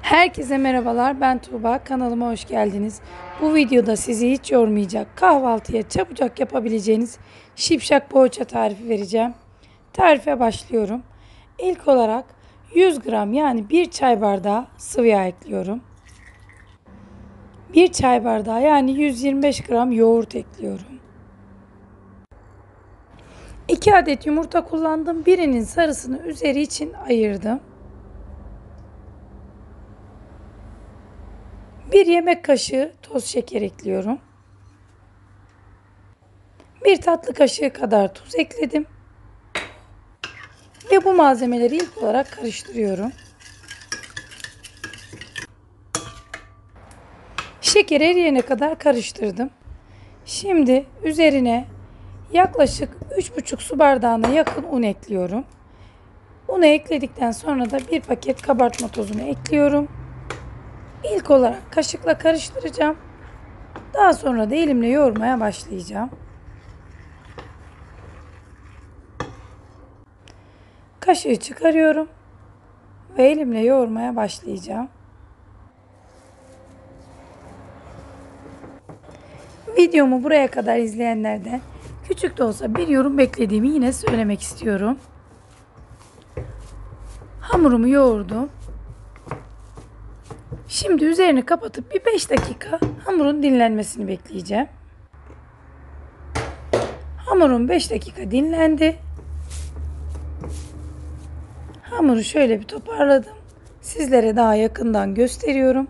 Herkese merhabalar, ben Tuğba. Kanalıma hoş geldiniz. Bu videoda sizi hiç yormayacak, kahvaltıya çabucak yapabileceğiniz şipşak poğaça tarifi vereceğim. Tarife başlıyorum. İlk olarak 100 gram yani 1 çay bardağı sıvı yağ ekliyorum. 1 çay bardağı yani 125 gram yoğurt ekliyorum. 2 adet yumurta kullandım. Birinin sarısını üzeri için ayırdım. 1 yemek kaşığı toz şeker ekliyorum. 1 tatlı kaşığı kadar tuz ekledim. Ve bu malzemeleri ilk olarak karıştırıyorum. Şeker eriyene kadar karıştırdım. Şimdi üzerine yaklaşık 3,5 su bardağına yakın un ekliyorum. Unu ekledikten sonra da 1 paket kabartma tozunu ekliyorum. İlk olarak kaşıkla karıştıracağım. Daha sonra da elimle yoğurmaya başlayacağım. Kaşığı çıkarıyorum ve elimle yoğurmaya başlayacağım. Videomu buraya kadar izleyenlerden küçük de olsa bir yorum beklediğimi yine söylemek istiyorum. Hamurumu yoğurdum. Şimdi üzerini kapatıp bir 5 dakika hamurun dinlenmesini bekleyeceğim. Hamurum 5 dakika dinlendi. Hamuru şöyle bir toparladım. Sizlere daha yakından gösteriyorum.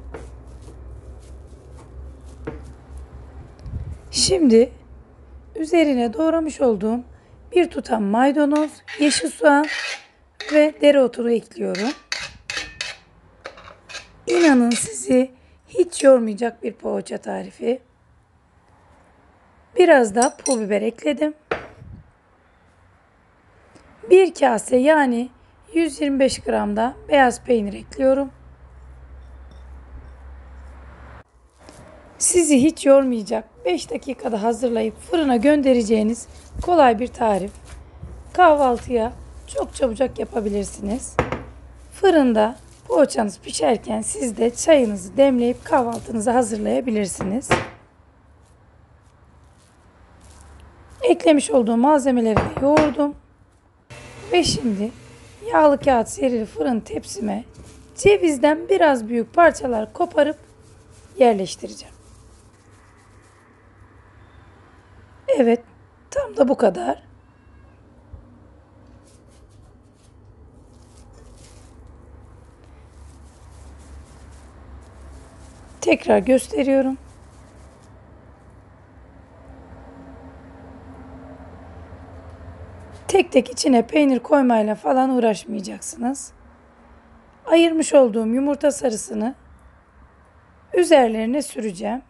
Şimdi üzerine doğramış olduğum bir tutam maydanoz, yeşil soğan ve dereotu ekliyorum. İnanın sizi hiç yormayacak bir poğaça tarifi. Biraz da pul biber ekledim. Bir kase yani 125 gram da beyaz peynir ekliyorum. Sizi hiç yormayacak 5 dakikada hazırlayıp fırına göndereceğiniz kolay bir tarif. Kahvaltıya çok çabucak yapabilirsiniz. Fırında poğaçanız pişerken siz de çayınızı demleyip kahvaltınızı hazırlayabilirsiniz. Eklemiş olduğum malzemeleri de yoğurdum. Ve şimdi yağlı kağıt serili fırın tepsime cevizden biraz büyük parçalar koparıp yerleştireceğim. Evet, tam da bu kadar. Tekrar gösteriyorum. Tek tek içine peynir koymayla falan uğraşmayacaksınız. Ayırmış olduğum yumurta sarısını üzerlerine süreceğim.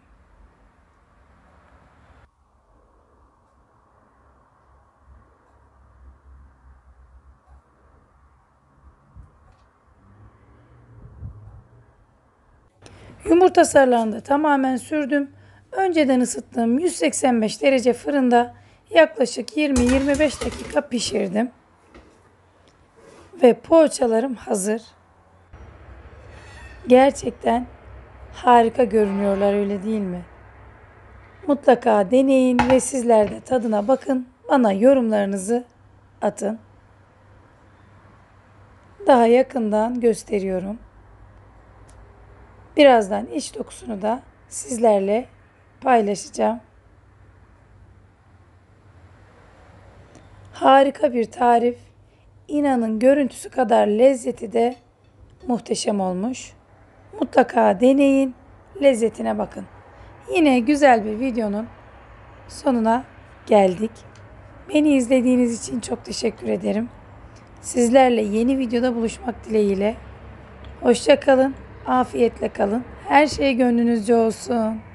Yumurta sarılarını da tamamen sürdüm. Önceden ısıttığım 185 derece fırında yaklaşık 20-25 dakika pişirdim. Ve poğaçalarım hazır. Gerçekten harika görünüyorlar, öyle değil mi? Mutlaka deneyin ve sizler de tadına bakın. Bana yorumlarınızı atın. Daha yakından gösteriyorum. Birazdan iç dokusunu da sizlerle paylaşacağım. Harika bir tarif. İnanın görüntüsü kadar lezzeti de muhteşem olmuş. Mutlaka deneyin, lezzetine bakın. Yine güzel bir videonun sonuna geldik. Beni izlediğiniz için çok teşekkür ederim. Sizlerle yeni videoda buluşmak dileğiyle. Hoşça kalın, afiyetle kalın. Her şey gönlünüzce olsun.